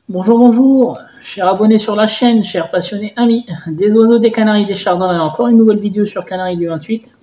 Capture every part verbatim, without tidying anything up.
Bonjour, bonjour, chers abonnés sur la chaîne, chers passionnés amis des oiseaux, des canaris, des chardons, et encore une nouvelle vidéo sur Canaries du vingt-huit.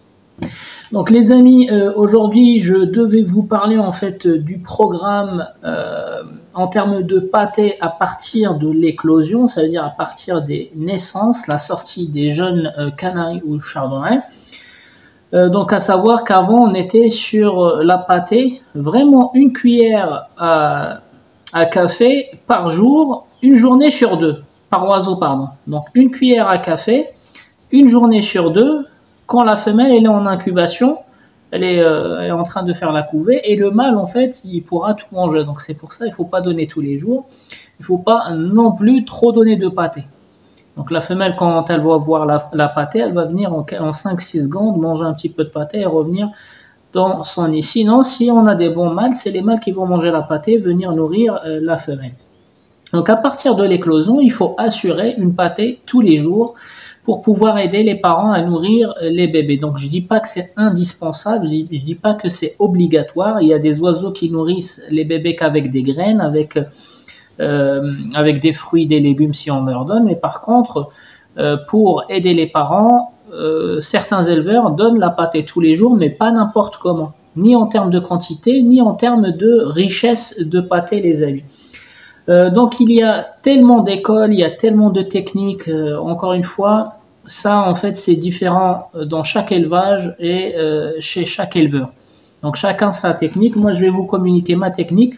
Donc les amis, euh, aujourd'hui je devais vous parler en fait du programme euh, en termes de pâté à partir de l'éclosion, ça veut dire à partir des naissances, la sortie des jeunes euh, canaris ou chardonnays. Euh, donc à savoir qu'avant on était sur la pâtée, vraiment une cuillère à à café par jour, une journée sur deux, par oiseau, pardon. Donc une cuillère à café, une journée sur deux, quand la femelle elle est en incubation, elle est, euh, elle est en train de faire la couvée, et le mâle, en fait, il pourra tout manger. Donc c'est pour ça il ne faut pas donner tous les jours. Il ne faut pas non plus trop donner de pâté. Donc la femelle, quand elle va voir la, la pâtée, elle va venir en, en cinq six secondes, manger un petit peu de pâté et revenir dans son nid. Sinon, si on a des bons mâles, c'est les mâles qui vont manger la pâtée, venir nourrir euh, la femelle. Donc à partir de l'éclosion, il faut assurer une pâtée tous les jours pour pouvoir aider les parents à nourrir les bébés. Donc je dis pas que c'est indispensable, je dis, je dis pas que c'est obligatoire. Il y a des oiseaux qui nourrissent les bébés qu'avec des graines, avec, euh, avec des fruits, des légumes si on leur donne. Mais par contre, euh, pour aider les parents, Euh, certains éleveurs donnent la pâtée tous les jours, mais pas n'importe comment, ni en termes de quantité, ni en termes de richesse de pâtée, les amis. Euh, donc il y a tellement d'écoles, il y a tellement de techniques, euh, encore une fois, ça en fait c'est différent dans chaque élevage et euh, chez chaque éleveur. Donc chacun sa technique, moi je vais vous communiquer ma technique.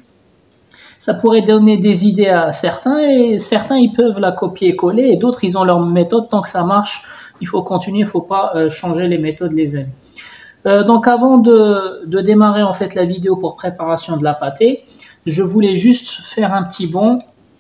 Ça pourrait donner des idées à certains et certains ils peuvent la copier-coller et d'autres ils ont leur méthode. Tant que ça marche, il faut continuer, il ne faut pas euh, changer les méthodes, les amis. Euh, donc avant de, de démarrer en fait la vidéo pour préparation de la pâtée, je voulais juste faire un petit bond,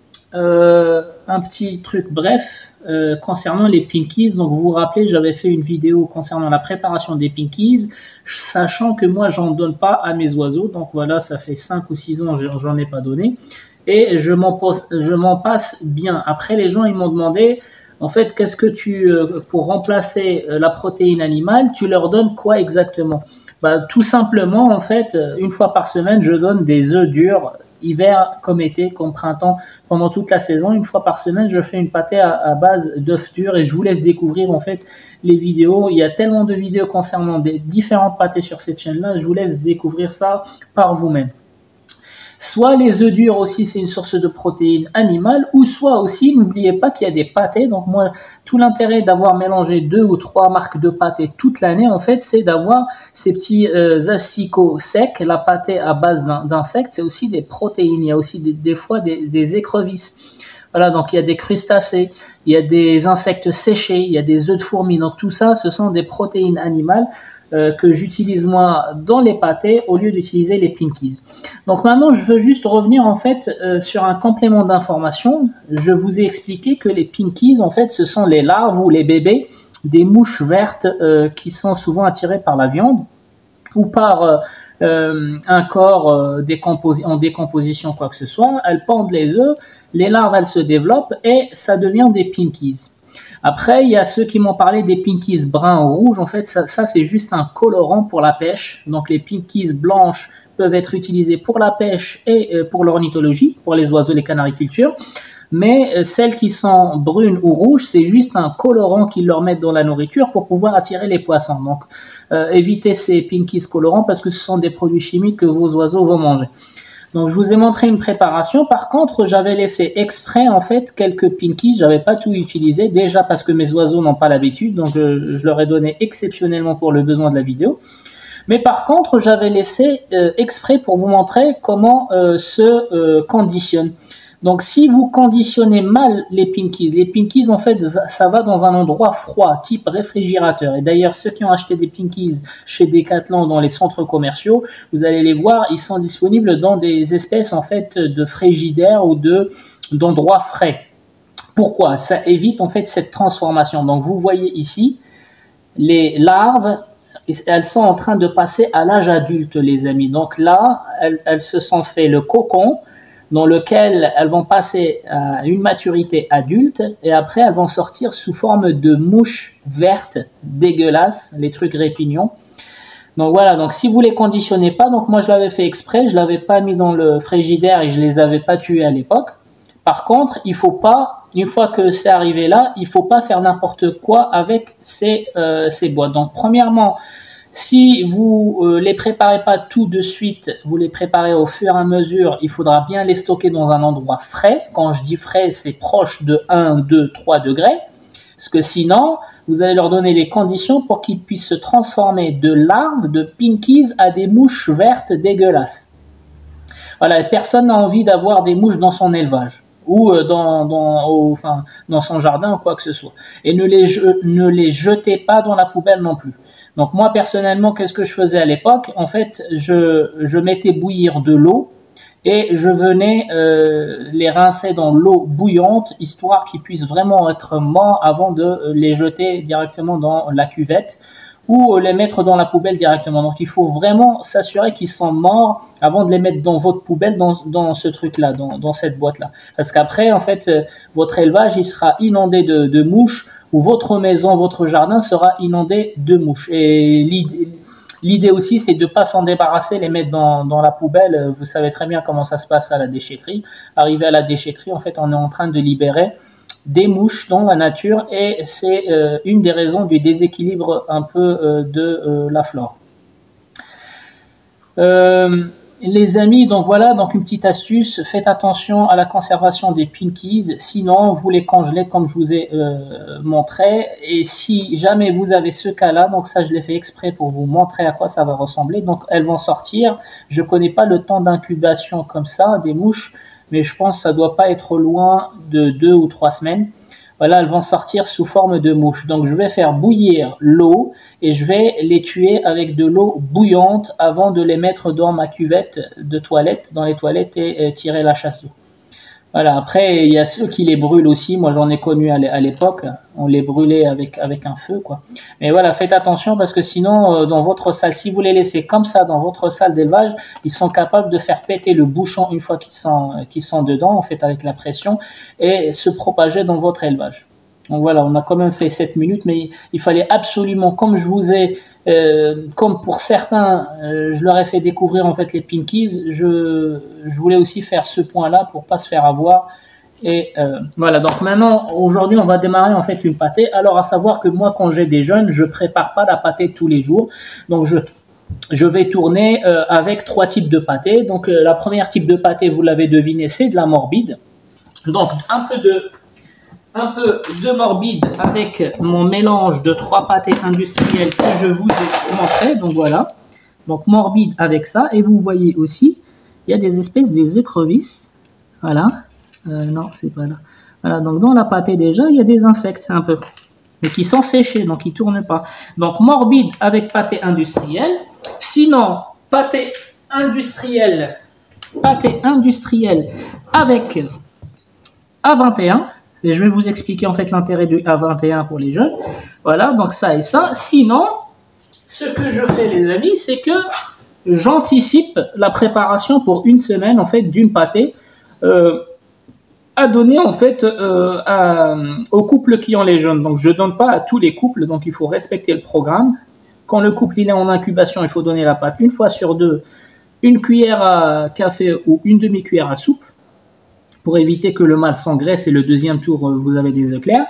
euh, un petit truc bref euh, concernant les pinkies. Donc vous vous rappelez, j'avais fait une vidéo concernant la préparation des pinkies, sachant que moi j'en donne pas à mes oiseaux. Donc voilà, ça fait cinq ou six ans j'en ai pas donné et je m'en je m'en passe bien. Après les gens ils m'ont demandé, en fait, qu'est-ce que tu, pour remplacer la protéine animale, tu leur donnes quoi exactement? Bah, tout simplement, en fait, une fois par semaine, je donne des œufs durs, hiver comme été, comme printemps, pendant toute la saison. Une fois par semaine, je fais une pâtée à, à base d'œufs durs et je vous laisse découvrir, en fait, les vidéos. Il y a tellement de vidéos concernant des différentes pâtées sur cette chaîne-là, je vous laisse découvrir ça par vous-même. Soit les œufs durs aussi, c'est une source de protéines animales, ou soit aussi, n'oubliez pas qu'il y a des pâtés. Donc moi, tout l'intérêt d'avoir mélangé deux ou trois marques de pâtés toute l'année, en fait, c'est d'avoir ces petits euh, asticots secs. La pâtée à base d'insectes, c'est aussi des protéines. Il y a aussi des, des fois des, des écrevisses. Voilà, donc il y a des crustacés, il y a des insectes séchés, il y a des œufs de fourmis. Donc tout ça, ce sont des protéines animales Euh, que j'utilise moi dans les pâtés au lieu d'utiliser les pinkies. Donc maintenant je veux juste revenir en fait euh, sur un complément d'information. Je vous ai expliqué que les pinkies en fait ce sont les larves ou les bébés des mouches vertes euh, qui sont souvent attirées par la viande ou par euh, euh, un corps euh, décomposi en décomposition quoi que ce soit. Elles pondent les œufs, les larves elles se développent et ça devient des pinkies. Après, il y a ceux qui m'ont parlé des pinkies bruns ou rouges. En fait, ça, ça c'est juste un colorant pour la pêche. Donc, les pinkies blanches peuvent être utilisées pour la pêche et pour l'ornithologie, pour les oiseaux, les canaricultures. Mais celles qui sont brunes ou rouges, c'est juste un colorant qu'ils leur mettent dans la nourriture pour pouvoir attirer les poissons. Donc, euh, évitez ces pinkies colorants parce que ce sont des produits chimiques que vos oiseaux vont manger. Donc je vous ai montré une préparation. Par contre, j'avais laissé exprès en fait quelques pinkies. J'avais pas tout utilisé déjà parce que mes oiseaux n'ont pas l'habitude. Donc je, je leur ai donné exceptionnellement pour le besoin de la vidéo. Mais par contre, j'avais laissé euh, exprès pour vous montrer comment euh, se euh, conditionne. Donc si vous conditionnez mal les pinkies, les pinkies en fait ça va dans un endroit froid, type réfrigérateur. Et d'ailleurs ceux qui ont acheté des pinkies chez Decathlon dans les centres commerciaux, vous allez les voir, ils sont disponibles dans des espèces en fait de frigidaires ou de d'endroits frais. Pourquoi? Ça évite en fait cette transformation. Donc vous voyez ici les larves, elles sont en train de passer à l'âge adulte, les amis. Donc là, elles, elles se sont fait le cocon dans lequel elles vont passer à une maturité adulte et après elles vont sortir sous forme de mouches vertes dégueulasses, les trucs répugnants. Donc voilà, donc si vous les conditionnez pas, donc moi je l'avais fait exprès, je l'avais pas mis dans le frigidaire et je les avais pas tués à l'époque. Par contre, il faut pas, une fois que c'est arrivé là, il faut pas faire n'importe quoi avec ces, euh, ces boîtes. Donc, premièrement, si vous euh, les préparez pas tout de suite, vous les préparez au fur et à mesure, il faudra bien les stocker dans un endroit frais. Quand je dis frais, c'est proche de un, deux, trois degrés. Parce que sinon, vous allez leur donner les conditions pour qu'ils puissent se transformer de larves, de pinkies, à des mouches vertes dégueulasses. Voilà, personne n'a envie d'avoir des mouches dans son élevage ou dans, dans, au, enfin, dans son jardin ou quoi que ce soit. Et ne les, ne les jetez pas dans la poubelle non plus. Donc moi, personnellement, qu'est-ce que je faisais à l'époque? En fait, je, je mettais bouillir de l'eau et je venais euh, les rincer dans l'eau bouillante, histoire qu'ils puissent vraiment être morts avant de les jeter directement dans la cuvette ou les mettre dans la poubelle directement. Donc il faut vraiment s'assurer qu'ils sont morts avant de les mettre dans votre poubelle, dans, dans ce truc-là, dans, dans cette boîte-là. Parce qu'après, en fait, euh, votre élevage, il sera inondé de, de mouches, ou votre maison, votre jardin sera inondé de mouches. Et l'idée, l'idée aussi, c'est de ne pas s'en débarrasser, les mettre dans, dans la poubelle. Vous savez très bien comment ça se passe à la déchetterie. Arrivé à la déchetterie, en fait, on est en train de libérer des mouches dans la nature et c'est euh, une des raisons du déséquilibre un peu euh, de euh, la flore. Euh, les amis, donc voilà, donc une petite astuce, faites attention à la conservation des pinkies, sinon vous les congelez comme je vous ai euh, montré, et si jamais vous avez ce cas-là, donc ça je l'ai fait exprès pour vous montrer à quoi ça va ressembler, donc elles vont sortir, je connais pas le temps d'incubation comme ça, des mouches, mais je pense que ça doit pas être loin de deux ou trois semaines. Voilà, elles vont sortir sous forme de mouches. Donc, je vais faire bouillir l'eau et je vais les tuer avec de l'eau bouillante avant de les mettre dans ma cuvette de toilette, dans les toilettes et, et tirer la chasse d'eau. Voilà, après, il y a ceux qui les brûlent aussi. Moi, j'en ai connu à l'époque. On les brûlait avec, avec un feu, quoi. Mais voilà, faites attention parce que sinon, dans votre salle, si vous les laissez comme ça dans votre salle d'élevage, ils sont capables de faire péter le bouchon une fois qu'ils sont, qu'ils sont dedans, en fait, avec la pression, et se propager dans votre élevage. Donc voilà, on a quand même fait sept minutes, mais il fallait absolument, comme je vous ai, euh, comme pour certains, euh, je leur ai fait découvrir en fait les pinkies, je, je voulais aussi faire ce point-là pour pas se faire avoir. Et euh, voilà, donc maintenant, aujourd'hui, on va démarrer en fait une pâtée. Alors à savoir que moi, quand j'ai des jeunes, je prépare pas la pâtée tous les jours. Donc je... Je vais tourner euh, avec trois types de pâté. Donc euh, la première type de pâté, vous l'avez deviné, c'est de la morbide. Donc un peu de, un peu de morbide avec mon mélange de trois pâtés industriels que je vous ai montré. Donc voilà. Donc morbide avec ça. Et vous voyez aussi, il y a des espèces des écrevisses. Voilà. Euh, non, c'est pas là. Voilà. Donc dans la pâtée déjà, il y a des insectes un peu, mais qui sont séchés, donc ils ne tournent pas. Donc morbide avec pâté industriel. Sinon, pâté industriel, pâté industriel avec A vingt et un. Et je vais vous expliquer en fait l'intérêt du A vingt et un pour les jeunes. Voilà, donc ça et ça. Sinon, ce que je fais les amis, c'est que j'anticipe la préparation pour une semaine en fait d'une pâtée euh, à donner en fait euh, à, aux couples qui ont les jeunes. Donc je ne donne pas à tous les couples, donc il faut respecter le programme. Quand le couple il est en incubation, il faut donner la pâte une fois sur deux, une cuillère à café ou une demi-cuillère à soupe, pour éviter que le mâle s'engraisse et le deuxième tour, vous avez des œufs clairs.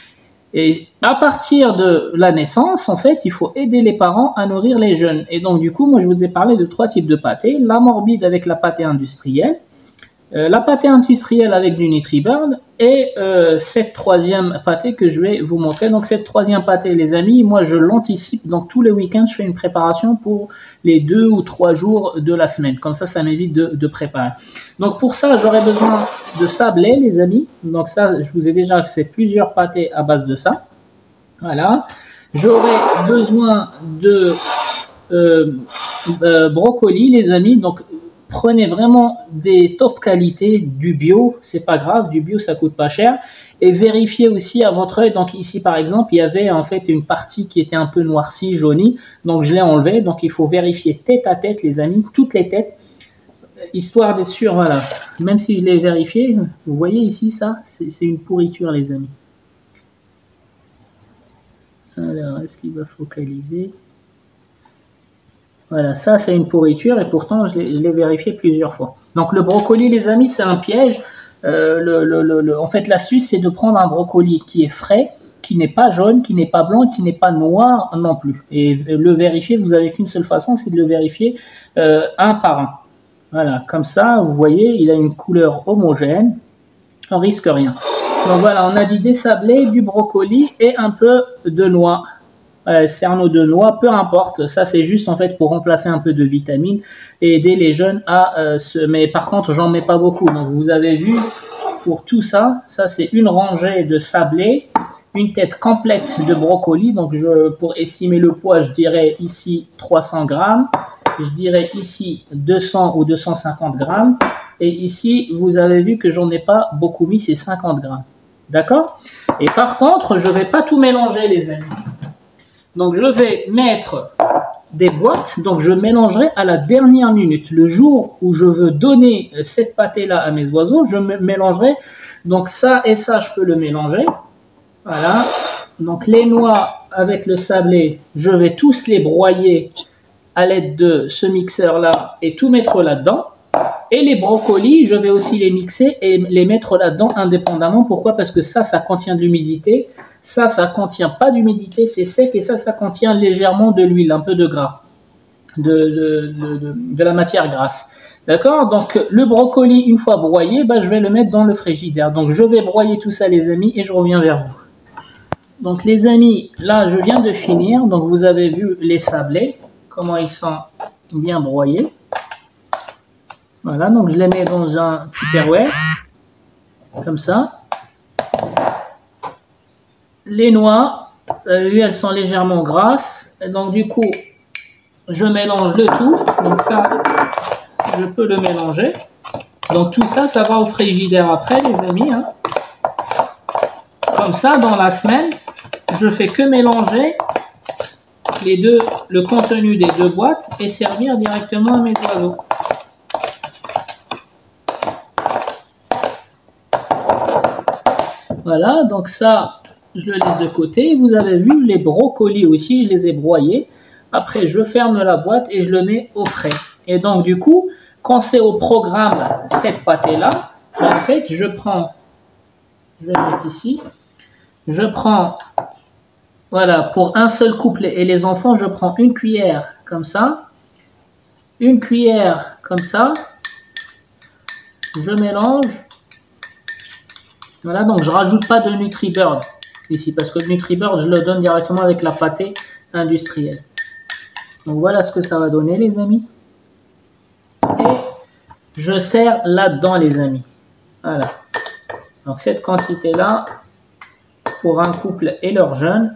Et à partir de la naissance, en fait, il faut aider les parents à nourrir les jeunes. Et donc, du coup, moi, je vous ai parlé de trois types de pâtés. La morbide avec la pâtée industrielle, euh, la pâtée industrielle avec du NutriBurn et euh, cette troisième pâtée que je vais vous montrer. Donc, cette troisième pâtée, les amis, moi, je l'anticipe. Donc, tous les week-ends, je fais une préparation pour les deux ou trois jours de la semaine. Comme ça, ça m'évite de, de préparer. Donc, pour ça, j'aurai besoin de sablé, les amis. Donc, ça, je vous ai déjà fait plusieurs pâtés à base de ça. Voilà. J'aurai besoin de euh, euh, brocoli, les amis. Donc, prenez vraiment des top qualités, du bio, c'est pas grave, du bio ça coûte pas cher, et vérifiez aussi à votre œil. Donc ici par exemple, il y avait en fait une partie qui était un peu noircie, jaunie, donc je l'ai enlevé. Donc il faut vérifier tête à tête, les amis, toutes les têtes, histoire d'être sûr. Voilà, même si je l'ai vérifié, vous voyez ici ça, c'est une pourriture, les amis. Alors, est-ce qu'il va focaliser? Voilà, ça c'est une pourriture et pourtant je l'ai vérifié plusieurs fois. Donc le brocoli, les amis, c'est un piège. Euh, le, le, le, le, en fait, l'astuce, c'est de prendre un brocoli qui est frais, qui n'est pas jaune, qui n'est pas blanc, qui n'est pas noir non plus. Et le vérifier, vous n'avez qu'une seule façon, c'est de le vérifier euh, un par un. Voilà, comme ça, vous voyez, il a une couleur homogène, on risque rien. Donc voilà, on a dit des sablés, du brocoli et un peu de noix. Voilà, cerneaux de noix, peu importe, ça c'est juste en fait pour remplacer un peu de vitamines et aider les jeunes à euh, se... Mais par contre, j'en mets pas beaucoup, donc vous avez vu, pour tout ça, ça c'est une rangée de sablés, une tête complète de brocoli, donc je, pour estimer le poids, je dirais ici trois cents grammes, je dirais ici deux cents ou deux cent cinquante grammes, et ici, vous avez vu que j'en ai pas beaucoup mis, c'est cinquante grammes, d'accord? Et par contre, je vais pas tout mélanger les amis. Donc, je vais mettre des boîtes. Donc, je mélangerai à la dernière minute. Le jour où je veux donner cette pâtée-là à mes oiseaux, je mélangerai. Donc, ça et ça, je peux le mélanger. Voilà. Donc, les noix avec le sablé, je vais tous les broyer à l'aide de ce mixeur-là et tout mettre là-dedans. Et les brocolis, je vais aussi les mixer et les mettre là-dedans indépendamment. Pourquoi? Parce que ça, ça contient de l'humidité. Ça, ça contient pas d'humidité, c'est sec. Et ça, ça contient légèrement de l'huile, un peu de gras, de, de, de, de, de la matière grasse. D'accord? Donc, le brocoli, une fois broyé, bah, je vais le mettre dans le frigidaire. Donc, je vais broyer tout ça, les amis, et je reviens vers vous. Donc, les amis, là, je viens de finir. Donc, vous avez vu les sablés, comment ils sont bien broyés. Voilà, donc je les mets dans un tupperware, comme ça. Les noix, vous avez vu, elles sont légèrement grasses. Et donc du coup, je mélange le tout. Donc ça, je peux le mélanger. Donc tout ça, ça va au frigidaire après, les amis. Hein. Comme ça, dans la semaine, je fais que mélanger les deux, le contenu des deux boîtes et servir directement à mes oiseaux. Voilà, donc ça, je le laisse de côté. Vous avez vu, les brocolis aussi, je les ai broyés. Après, je ferme la boîte et je le mets au frais. Et donc, du coup, quand c'est au programme, cette pâtée-là, en fait, je prends, je vais le mettre ici, je prends, voilà, pour un seul couple et les enfants, je prends une cuillère comme ça, une cuillère comme ça, je mélange. Voilà, donc je rajoute pas de NutriBurn ici, parce que le NutriBurn, je le donne directement avec la pâtée industrielle. Donc voilà ce que ça va donner, les amis. Et je sers là-dedans, les amis. Voilà. Donc cette quantité-là, pour un couple et leurs jeunes.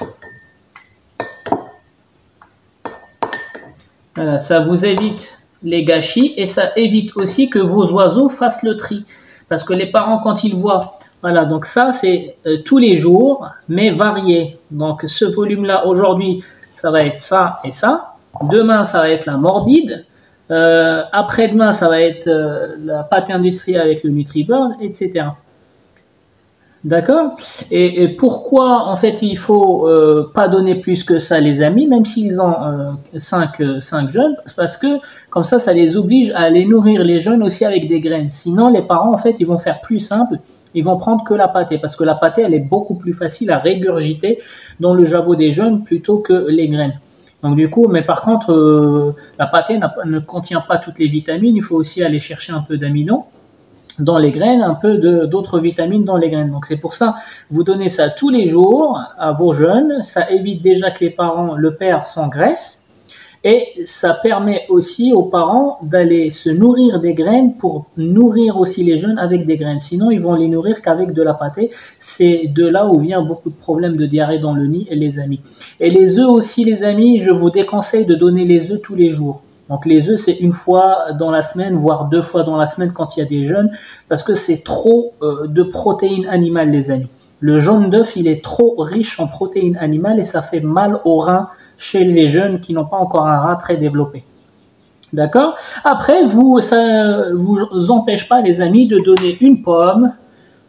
Voilà, ça vous évite les gâchis et ça évite aussi que vos oiseaux fassent le tri. Parce que les parents, quand ils voient, voilà, donc ça, c'est euh, tous les jours, mais varié. Donc, ce volume-là, aujourd'hui, ça va être ça et ça. Demain, ça va être la morbide. Euh, Après-demain, ça va être euh, la pâte industrielle avec le NutriBurn, et cetera. D'accord? et, et pourquoi, en fait, il faut euh, pas donner plus que ça, les amis, même s'ils ont euh, cinq jeunes, parce que comme ça, ça les oblige à aller nourrir les jeunes aussi avec des graines. Sinon, les parents, en fait, ils vont faire plus simple, ils vont prendre que la pâtée, parce que la pâtée, elle est beaucoup plus facile à régurgiter dans le jabot des jeunes plutôt que les graines. Donc du coup, mais par contre, euh, la pâtée ne contient pas toutes les vitamines, il faut aussi aller chercher un peu d'amidon dans les graines, un peu d'autres vitamines dans les graines. Donc c'est pour ça, vous donnez ça tous les jours à vos jeunes, ça évite déjà que les parents, le père s'engraisse, et ça permet aussi aux parents d'aller se nourrir des graines pour nourrir aussi les jeunes avec des graines. Sinon, ils vont les nourrir qu'avec de la pâtée. C'est de là où vient beaucoup de problèmes de diarrhée dans le nid, les amis. Et les œufs aussi, les amis, je vous déconseille de donner les œufs tous les jours. Donc les œufs, c'est une fois dans la semaine, voire deux fois dans la semaine quand il y a des jeunes, parce que c'est trop euh, de protéines animales, les amis. Le jaune d'œuf, il est trop riche en protéines animales et ça fait mal aux reins chez les jeunes qui n'ont pas encore un rein très développé. D'accord? Après, vous, ça vous empêche pas, les amis, de donner une pomme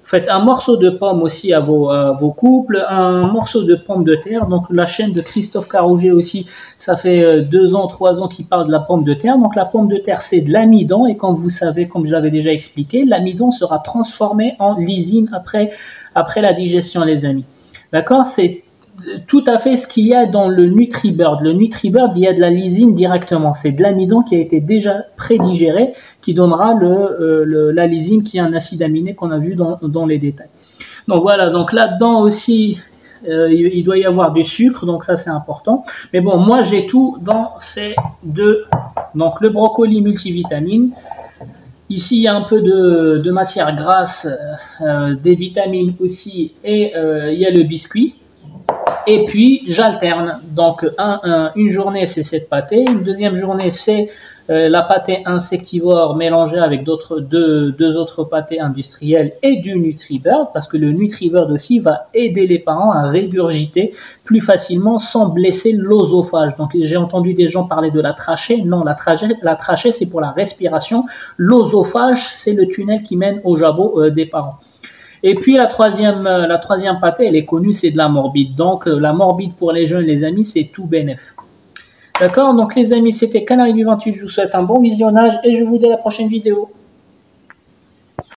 Faites un morceau de pomme aussi à vos, à vos couples, un morceau de pomme de terre. Donc la chaîne de Christophe Carouget aussi, ça fait deux ans, trois ans qu'il parle de la pomme de terre. Donc la pomme de terre, c'est de l'amidon et comme vous savez, comme je l'avais déjà expliqué, l'amidon sera transformé en lysine après, après la digestion, les amis. D'accord? C'est tout à fait ce qu'il y a dans le NutriBird. Le NutriBird, il y a de la lysine directement. C'est de l'amidon qui a été déjà prédigéré, qui donnera le, euh, le, la lysine, qui est un acide aminé qu'on a vu dans, dans les détails. Donc voilà, donc là-dedans aussi, euh, il, il doit y avoir du sucre, donc ça c'est important. Mais bon, moi j'ai tout dans ces deux. Donc le brocoli multivitamine. Ici, il y a un peu de, de matière grasse, euh, des vitamines aussi, et euh, il y a le biscuit. Et puis, j'alterne. Donc, un, un, une journée, c'est cette pâtée. Une deuxième journée, c'est euh, la pâtée insectivore mélangée avec d'autres deux, deux autres pâtés industriels et du NutriBird, parce que le NutriBird aussi va aider les parents à régurgiter plus facilement sans blesser l'œsophage. Donc, j'ai entendu des gens parler de la trachée. Non, la trachée, la trachée c'est pour la respiration. L'œsophage, c'est le tunnel qui mène au jabot euh, des parents. Et puis la troisième, la troisième pâtée, elle est connue, c'est de la morbide. Donc la morbide pour les jeunes, les amis, c'est tout bénef. D'accord? Donc les amis, c'était Canari du vingt-huit. Je vous souhaite un bon visionnage et je vous dis à la prochaine vidéo.